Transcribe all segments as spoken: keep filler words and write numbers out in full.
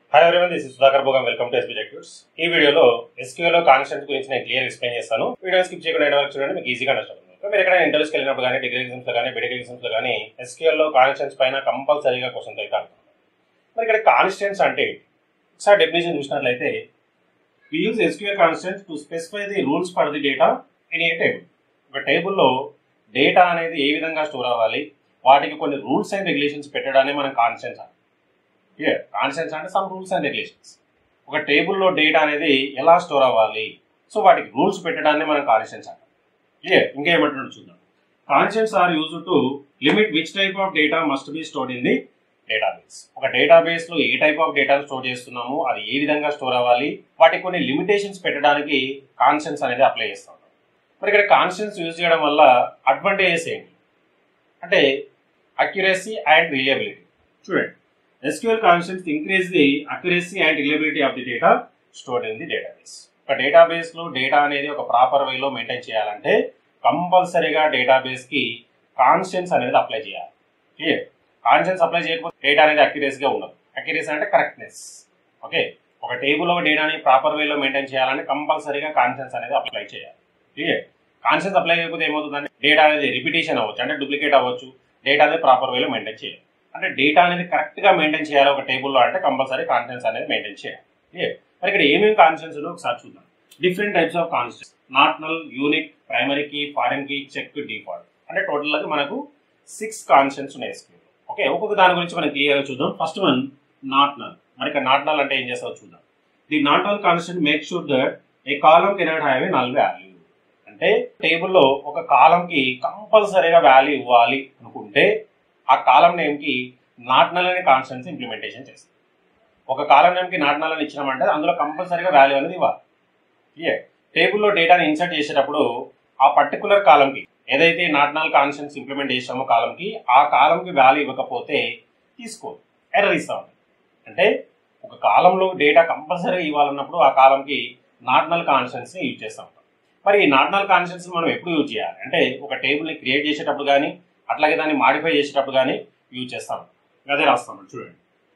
Hi everyone, this is sudhakar bogam. Welcome to S B Tuts. ఈ వీడియోలో S Q L లో constants గురించి నేను క్లియర్ ఎక్స్ప్లెయిన్ చేస్తాను. వీడియో స్కిప్ చేయకుండా ఎండ్ వరకు చూడండి, మీకు ఈజీగా అర్థమవుతుంది. మీరు ఎక్కడైనా ఇంటర్వ్యూస్కి వెళ్ళినప్పుడు కానీ, డిగ్రీ ఎగ్జామ్స్ లో కానీ, బీటెక్ ఎగ్జామ్స్ లో కానీ S Q L లో కాన్స్టెంట్స్ పైన కంపల్సరీగా క్వశ్చన్స్ అయితే అడుగుతారు. మరి ఇక్కడ కాన్స్టెంట్స్ అంటే ఒకసారి డెఫినేషన్ చూసినట్లయితే, we use S Q L constants to specify the rules for the data in a table. ఒక టేబుల్లో డేటా అనేది ఏ విధంగా స్టోర్ అవ్వాలి, వాటికి కొన్ని రూల్స్ అండ్ రెగ్యులేషన్స్ పెట్టడాన్ని మనం కాన్స్టెంట్స్ అంటాం. హియర్ కాన్స్టెంట్స్ అంటే సమ్ రూల్స్ అండ్ రెగ్యులేషన్స్. ఒక టేబుల్లో డేటా అనేది ఎలా స్టోర్ అవ్వాలి, సో వాటికి రూల్స్ పెట్టడాన్ని మనం కాన్స్టెంట్స్ అంటాం. హియర్ ఇంకా ఏమంటున్నాడు చూద్దాం. Constants are used to limit which type of data must be stored in the database. ఒక డేటాబేస్ లో ఏ టైప్ ఆఫ్ డేటాను స్టోర్ చేస్తున్నాము, అది ఏ విధంగా స్టోర్ అవ్వాలి, వాటికి కొన్ని లిమిటేషన్స్ పెట్టడానికి కాన్స్టెంట్స్ అనేది అప్లై చేస్తాం. మరి ఇక్కడ కాన్స్టెంట్స్ యూజ్ చేయడం వల్ల అడ్వాంటేజెస్ ఏంటి అంటే అక్యురసీ అండ్ రిలయబిలిటీ. చూడండి, S Q L constants increase the accuracy and reliability of the data stored in the database. ఒక డేటాబేస్ లో డేటా అనేది ఒక ప్రాపర్ వేలో మెయింటైన్ చేయాలంటే కంపల్సరీగా డేటాబేస్ కి కాన్స్టెంట్స్ అనేది అప్లై చేయాలి. క్లియర్? కాన్స్టెంట్స్ అప్లై చేయకపోతే డేటా అనేది అక్యురసీగా ఉండదు. అక్యురసీ అంటే కరెక్ట్నెస్. ఓకే, ఒక టేబుల్ ఒక డేటాని ప్రాపర్ వేలో మెయింటైన్ చేయాలంటే కంపల్సరీగా కాన్స్టెంట్స్ అనేది అప్లై చేయాలి. క్లియర్? కాన్స్టెంట్స్ అప్లై చేయకపోతే ఏమవుతుందంటే డేటా అనేది రిపిటేషన్ అవ్వచ్చు, అంటే డూప్లికేట్ అవ్వచ్చు. డేటా అనేది ప్రాపర్ వేలో మెయింటైన్ చేయాలి. అంటే డేటా అనేది కరెక్ట్ గా మెయింటైన్ చేయాలి ఒక టేబుల్లో అంటే కంపల్సరీ కాన్స్టెంట్స్ అనేది మెయింటైన్ చేయాలి. మరి ఇక్కడ ఏమేమి కాన్స్టెంట్స్ ఒకసారి చూద్దాం. Different types of constants: not null, unique, primary key, foreign key, check, default. అంటే టోటల్ గా మనకు సిక్స్ కాన్స్టెంట్స్ ఉన్నాయి. ఓకే, ఒక్కొక్క దాని గురించి మనం క్లియర్ గా చూద్దాం. First one not null. మరి ఇక్కడ నాట్ నల్ అంటే ఏం చేస్తారో చూద్దాం. The not null constant make sure that a column cannot have a null value. అంటే టేబుల్లో ఒక కాలం కి కంపల్సరీగా వాల్యూ ఇవ్వాలి అనుకుంటే ఆ కాలం నేమ్ కి నాట్ నల్ అనే కాన్స్టెంట్స్ ఇంప్లిమెంటేషన్ చేస్తాం. ఒక కాలం నేమ్ కి నాట్ నల్ అని ఇచ్చినామంటే అందులో కంపల్సరీగా వాల్యూ అనేది ఇవ్వాలి. ఏ టేబుల్లో డేటాని ఇన్సర్ట్ చేసేటప్పుడు ఆ పర్టికులర్ కాలం కి ఏదైతే నాట్ నల్ కాన్స్టెంట్స్ ఇంప్లిమెంట్ చేసామో కాలం కి ఆ కాలం కి వాల్యూ ఇవ్వకపోతే తీసుకో ఎర్రర్ ఇస్తాం. అంటే ఒక కాలంలో డేటా కంపల్సరీగా ఇవ్వాలన్నప్పుడు ఆ కాలం కి నాట్ నల్ కాన్స్టెంట్స్ ని యూజ్ చేస్తాం. మరి ఈ నాట్ నల్ కాన్స్టెంట్స్ మనం ఎప్పుడు యూజ్ చేయాలి అంటే ఒక టేబుల్ ని క్రియేట్ చేసేటప్పుడు కానీ, అట్లాగే దాన్ని మాడిఫై చేసేటప్పుడు కానీ యూజ్ చేస్తాం. అదే రాస్తాం చూడండి.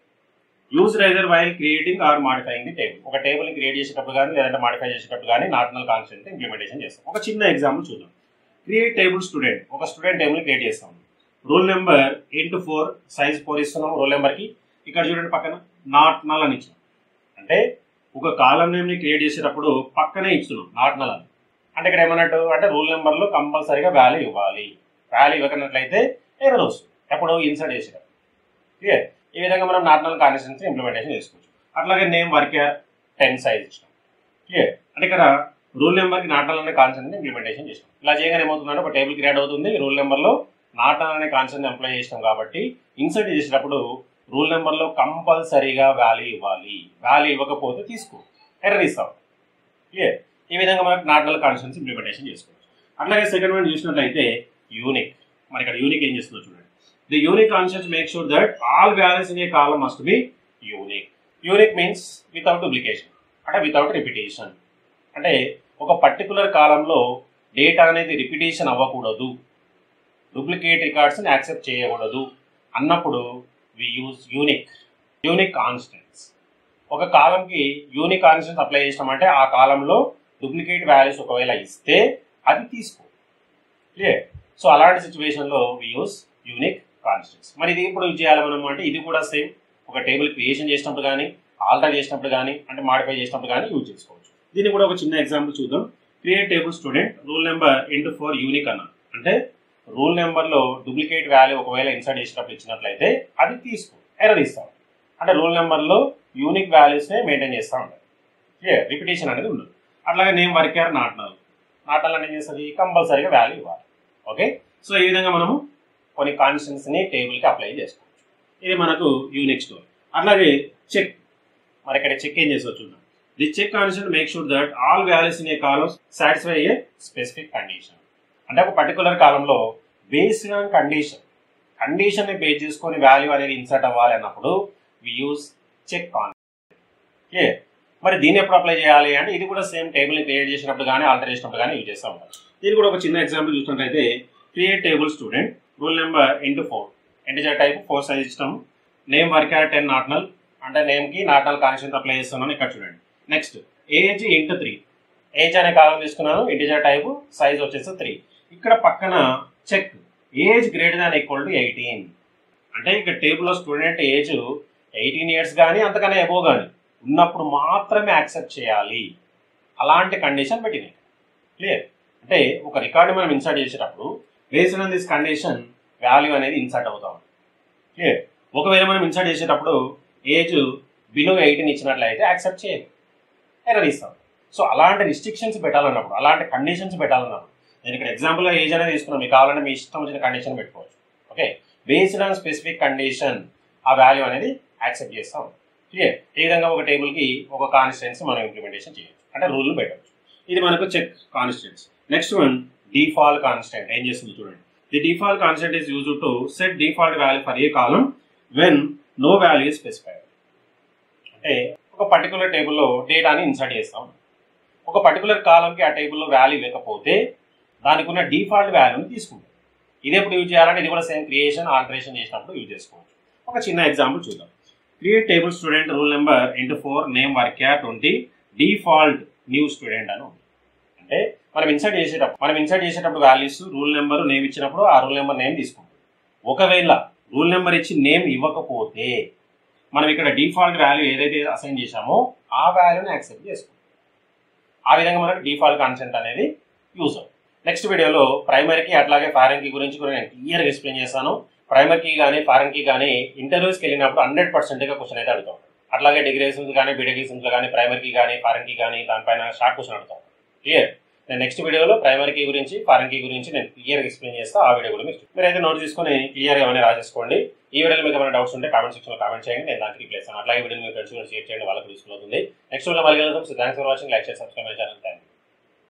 Use either while creating or modifying the table. ఒక టేబుల్ ని క్రియేట్ చేసేటప్పుడు కానీ లేదంటే మాడిఫై చేసేటప్పుడు కానీ నాట్ నల్ కాన్స్టెంట్ ఇంప్లిమెంటేషన్ చేస్తాం. ఒక చిన్న ఎగ్జాంపుల్ చూద్దాం. Create table student. ఒక స్టూడెంట్ టేబుల్ ని క్రియేట్ చేస్తాం. Roll number into four, size four ఇస్తున్నాం రోల్ నెంబర్ కి. ఇక్కడ చూడండి పక్కన నాట్ నల్ అని ఇచ్చాం. అంటే ఒక కాలం నేమ్ ని క్రియేట్ చేసేటప్పుడు పక్కనే ఇస్తున్నాం నాట్ నల్ అని. అంటే ఇక్కడ ఏమన్నట్టు అంటే రోల్ నెంబర్ లో కంపల్సరీగా వాల్యూ ఇవ్వాలి. వాల్యూ ఇవ్వకున్నట్లయితే ఎర్రర్ వస్తుంది ఎప్పుడు ఇన్సర్ట్ చేసేటప్పుడు. క్లియర్? ఈ విధంగా మనం నాట్ నల్ కాన్స్టెంట్స్ ఇంప్లిమెంటేషన్ చేసుకోవచ్చు. అట్లాగే నేమ్ వర్కర్ టెన్ సైజ్ ఇచ్చాం. క్లియర్? అంటే ఇక్కడ రూల్ నెంబర్ కి నాట్ నల్ అనే కాన్స్టెంట్ ఇంప్లిమెంటేషన్ చేసాం. ఇలా చేయగానే ఏమవుతుందంటే ఒక టేబుల్ క్రియేట్ అవుతుంది. రూల్ నెంబర్ లో నాట్ నల్ అనే కాన్స్టెంట్ అప్లై చేసాం కాబట్టి ఇన్సర్ట్ చేసేటప్పుడు రూల్ నెంబర్ లో కంపల్సరీగా వాల్యూ ఇవ్వాలి. వాల్యూ ఇవ్వకపోతే తీసుకో ఎర్రర్ ఇస్తాం. క్లియర్? ఈ విధంగా మనకు నాట్ నల్ కాన్స్టెంట్స్ ఇంప్లిమెంటేషన్ చేసుకోవచ్చు. అట్లాగే సెకండ్ వన్ చూసినట్లయితే యూనిక్. మరి ఇక్కడ యూనిక్ ఏం చేస్తుందో చూడండి. The unique constants make sure that all values in a column must be unique. Unique means without duplication, అంటే without repetition. అంటే ఒక పర్టికులర్ కాలంలో డేటా అనేది రిపిటేషన్ అవ్వకూడదు, డూప్లికేట్ రికార్డ్స్ ని యాక్సెప్ట్ చేయకూడదు అన్నప్పుడు we use unique unique constants. ఒక కాలంకి యూనిక్ కాన్స్టెంట్స్ అప్లై చేసినామంటే ఆ కాలంలో డూప్లికేట్ వాల్యూస్ ఒకవేళ ఇస్తే అది తీసుకో. క్లియర్? సో అలాంటి సిచ్యువేషన్ లో వి యూజ్ యూనిక్ కాన్స్టెంట్స్. మరి ఇది ఇప్పుడు యూజ్ చేయాలి మనం అంటే ఇది కూడా సేమ్. ఒక టేబుల్ క్రియేషన్ చేసినప్పుడు కానీ, ఆల్టర్ చేసినప్పుడు కానీ, అంటే మాడిఫై చేసినప్పుడు కానీ యూజ్ చేసుకోవచ్చు. దీన్ని కూడా ఒక చిన్న ఎగ్జాంపుల్ చూద్దాం. Create table student roll number into four unique అన్న. అంటే రూల్ నెంబర్ లో డూప్లికేట్ వాల్యూ ఒకవేళ ఇన్సర్ట్ చేసినప్పుడు ఇచ్చినట్లయితే అది తీసుకో ఎర్రర్ ఇస్తాం. అంటే రూల్ నెంబర్ లో యూనిక్ వాల్యూస్ నే మెయింటైన్ చేస్తూ ఉంటాయి. క్లియర్? రిపిటేషన్ అనేది ఉండదు. అట్లాగే name varchar not null. Not null అనేది చేస్తుంది కంపల్సరీగా వాల్యూ ఇవ్వాలి. ఓకే, సో ఈ విధంగా మనము కొన్ని కాన్స్టెంట్స్ ని టేబుల్ కి అప్లై చేసుకోవచ్చు. ఇది మనకు యూనిక్ స్టోర్. అట్లాగే చెక్. మరి ఇక్కడ చెక్ ఏం చేస్తావు చూద్దాం. The check constant make sure that all values in a column satisfy a specific condition. అంటే ఒక పర్టికులర్ కాలంలో బేస్డ్ ఆన్ కండిషన్ కండిషన్ ని బేస్ చేసుకొని వాల్యూ అనేది ఇన్సర్ట్ అవ్వాలి అన్నప్పుడు we use check constant. Okay, మరి దీన్ని ఎప్పుడు అప్లై చేయాలి అంటే ఇది కూడా సేమ్ టేబుల్ ని క్రియేట్ చేసినప్పుడు కానీ, ఆల్టర్ చేసినప్పుడు కానీ యూజ్ చేస్తూ ఉంటాం. దీన్ని కూడా ఒక చిన్న ఎగ్జాంపుల్ చూసినట్లయితే create table student roll number into four, integer type four size ఇస్తాము. Name varchar ten not null, అంటే నేమ్కి నాట్ నల్ కాన్స్టెంట్ అప్లై చేస్తున్నాను ఇక్కడ చూడండి. Next age into three, age అనే కాలం తీసుకున్నాను, ఇంటిజర్ టైపు, సైజ్ వచ్చేసి త్రీ. ఇక్కడ పక్కన check age greater than equal to eighteen, అంటే ఇక్కడ టేబుల్లో స్టూడెంట్ ఏజ్ ఎయిటీన్ ఇయర్స్ కానీ అంతకన్నా ఎబో కానీ ఉన్నప్పుడు మాత్రమే యాక్సెప్ట్ చేయాలి. అలాంటి కండిషన్ పెట్టినాయి. క్లియర్? అంటే ఒక రికార్డు మనం ఇన్సర్ట్ చేసేటప్పుడు based on this condition value అనేది ఇన్సర్ట్ అవుతాం. క్లియర్? ఒకవేళ మనం ఇన్సర్ట్ చేసేటప్పుడు ఏజ్ బిలో ఎయిటీన్ ఇచ్చినట్లయితే యాక్సెప్ట్ చేయాలి, ఎర్రర్ ఇస్తాం. సో అలాంటి రిస్ట్రిక్షన్స్ పెట్టాలన్నప్పుడు, అలాంటి కండిషన్స్ పెట్టాలన్నప్పుడు, నేను ఇక్కడ ఎగ్జాంపుల్గా ఏజ్ అనేది తీసుకున్నాం, మీకు కావాలంటే మీ ఇష్టం వచ్చిన కండిషన్ పెట్టుకోవచ్చు. Okay, based on specific condition ఆ వాల్యూ అనేది యాక్సెప్ట్ చేస్తాం. క్లియర్? ఈ విధంగా ఒక టేబుల్కి ఒక కాన్స్టెంట్స్ మనం ఇంప్లిమెంటేషన్ చేయొచ్చు, అంటే రూల్ పెట్టవచ్చు. ఇది మనకు check constants. Next one default constant. ఏం చేస్తుంది చూడండి. The default constant is used to set default value for a column when no value is specified. అంటే ఒక పర్టికులర్ టేబుల్లో డేటాని ఇన్సర్ట్ చేస్తాం, ఒక పర్టికులర్ కాలంకి ఆ టేబుల్లో వాల్యూ లేకపోతే దానికి ఉన్న డిఫాల్ట్ వాల్యూని తీసుకుంటాం. ఇది ఎప్పుడు యూజ్ చేయాలంటే ఇది కూడా సేమ్ క్రియేషన్ ఆల్టరేషన్ చేసినప్పుడు యూజ్ చేసుకోవచ్చు. ఒక చిన్న ఎగ్జాంపుల్ చూద్దాం. Create table student roll number into four name వర్క్ ట్వంటీ డిఫాల్ట్ న్యూ స్టూడెంట్ అని. అంటే మనం ఇన్సర్ట్ చేసేటప్పుడు మనం ఇన్సర్ట్ చేసేటప్పుడు వాల్యూస్ రూల్ నెంబర్ నేమ్ ఇచ్చినప్పుడు ఆ రూల్ నెంబర్ నేమ్ తీసుకుంటాం. ఒకవేళ రూల్ నెంబర్ ఇచ్చి నేమ్ ఇవ్వకపోతే మనం ఇక్కడ డిఫాల్ట్ వాల్యూ ఏదైతే అసైన్ చేశామో ఆ వాల్యూని యాక్సెప్ట్ చేసుకుంటాం. ఆ విధంగా మనకు డిఫాల్ట్ కాన్స్టెంట్ అనేది యూజ్ అవుతుంది. నెక్స్ట్ వీడియోలో ప్రైమరీకి అట్లాగే ఫారెన్ కీ గురించి కూడా నేను క్లియర్గా ఎక్స్ప్లెయిన్ చేస్తాను. ప్రైమరీకి కానీ ఫారెన్ కీ కానీ ఇంటర్వ్యూస్కి వెళ్ళినప్పుడు హండ్రెడ్ పర్సెంట్గా క్వశ్చన్ అయితే అడుగుతాం. అట్లాగే డిగ్రీ ఎగ్జామ్స్ కానీ బీటెక్ ఎగ్జామ్స్లో కానీ ప్రైమరీకి కానీ ఫారెన్ కీ కానీ దానిపైన షార్ట్ క్వశ్చన్ అడుగుతాం. క్లియర్? నేను నెక్స్ట్ వీడియోలో ప్రైమరీ కీ గురించి ఫారెన్ కీ గురించి నేను క్లియర్గా ఎక్స్ప్లెయిన్ చేస్తాను. ఆ వీడియో కూడా మీకు మీరు అయితే నోట్ తీసుకొని క్లియర్గా ఏమైనా రాసేసుకోండి. ఈ వీడియోలో మీకు ఏమైనా డౌట్స్ ఉంటే కామెంట్ సెక్షన్లో కామెంట్ చేయండి, నేను దానికి రిప్లై ఇస్తాను. అట్లాగే వీడియో మీ ఫ్రెండ్స్ కూడా షేర్ చేయండి, వాళ్ళకి యూస్ఫుల్ అవుతుంది. నెక్స్ట్ వీడియో మళ్ళీ కలుద్దాం. So thanks for watching. Like చేసి సబ్స్క్రైబ్ మై ఛానల్.